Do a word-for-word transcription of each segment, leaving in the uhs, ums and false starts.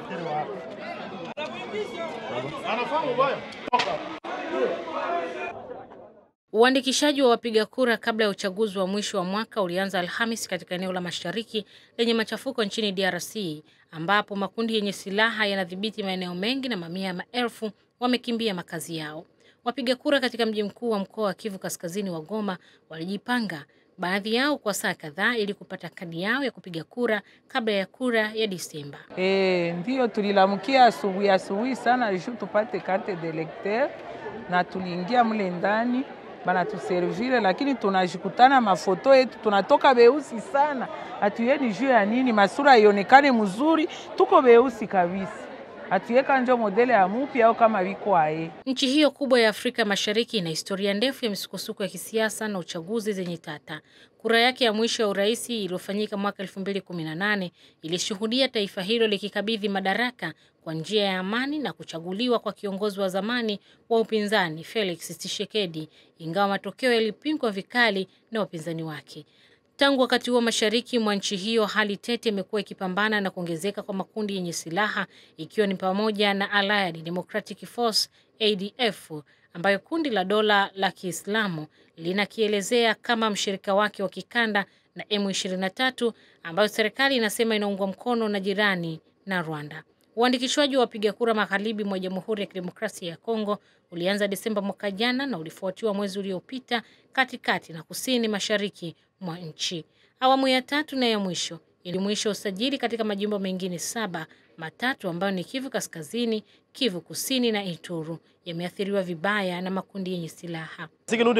Uandikishaji wa wapiga kura kabla ya uchaguzi wa mwisho wa mwaka ulianza Alhamisi katika eneo la Mashariki lenye machafuko nchini D R C, ambapo makundi yenye silaha yanadhibiti maeneo mengi na mamia ya maelfu wamekimbia makazi yao. Wapiga kura katika mji mkuu wa mkoa wa Kivu Kaskazini wa Goma walijipanga, baadhi yao kwa saa kadhaa ili kupata kadi yao ya kupiga kura kabla ya kura ya Disemba. Eh, ndio tulilamukia asubuhi asubuhi sana ili tupate carte d'électeur na tuliingia mle ndani bana tuservire, lakini tunajikutana mafoto yetu tunatoka beusi sana. Hatuyeni juu ya nini masura ionekane mzuri, tuko beusi kabisa. Atuweka njo modele ya mupi au kama wiko ae. Nchi hiyo kubwa ya Afrika Mashariki ina historia ndefu ya misukosuko ya kisiasa na uchaguzi zenye tata. Kura yake ya mwisho ya urais iliyofanyika mwaka elfu mbili kumi na nane ilishuhudia taifa hilo likikabidhi madaraka kwa njia ya amani na kuchaguliwa kwa kiongozi wa zamani wa upinzani Felix Tshisekedi, ingawa matokeo yalipingwa vikali na wapinzani wake. Tangu wakati huo mashariki mwa nchi hiyo hali tete imekuwa ikipambana na kuongezeka kwa makundi yenye silaha, ikiwa ni pamoja na Allied Democratic Force A D F, ambayo kundi la dola la Kiislamu linakielezea kama mshirika wake wa kikanda, na M ishirini na tatu ambayo serikali inasema inaungwa mkono na jirani na Rwanda. Uandikishwaji wa wapiga kura magharibi mwa Jamhuri ya Kidemokrasia ya Kongo ulianza Desemba mwaka jana na ulifuatiwa mwezi uliopita katikati na kusini mashariki mwa nchi. Awamu ya tatu na ya mwisho ilimwisha usajili katika majimbo mengine saba, matatu ambayo ni Kivu Kaskazini, Kivu Kusini na Ituri, yameathiriwa vibaya na makundi yenye silaha.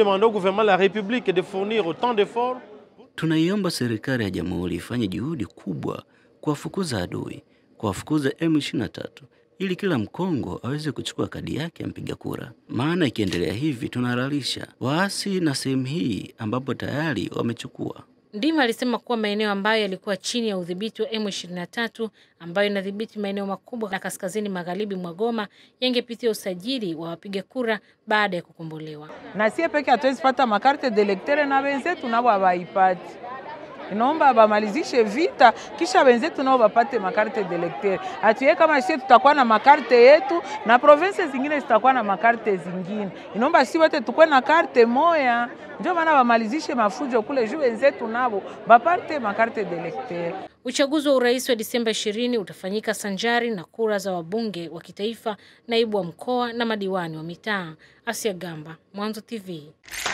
Tunaiomba serikali ya Jamhuri ifanye juhudi kubwa kuwafukuza adui, kuwafukuza M ishirini na tatu ili kila Mkongo aweze kuchukua kadi yake ya mpiga kura. Maana ikiendelea hivi tunalalisha waasi na sehemu hii ambapo tayari wamechukua. Ndima alisema kuwa maeneo ambayo yalikuwa chini ya udhibiti wa M ishirini na tatu ambayo inadhibiti maeneo makubwa na kaskazini magharibi mwa Goma yangepitia usajili wa wapiga kura baada ya kukombolewa. Na sie peke hatuwezi pata makarte d'électeur na wenzetu nao hawaipati. Inaomba bamalizishe vita kisha wenzetu nao bapate makarte d'électeur. Atuye kama sisi tutakuwa na makarte yetu na province zingine zitakuwa na makarte zingine. Inaomba sisi wote tukue na karte moja. Ndio maana bamalizishe mafujo kule juu wenzetu nabo bapate makarte d'électeur. Uchaguzi wa urais wa Disemba ishirini utafanyika sanjari na kura za wabunge wa kitaifa, naibu wa mkoa na madiwani wa mitaa. Asia Gamba, Mwanzo T V.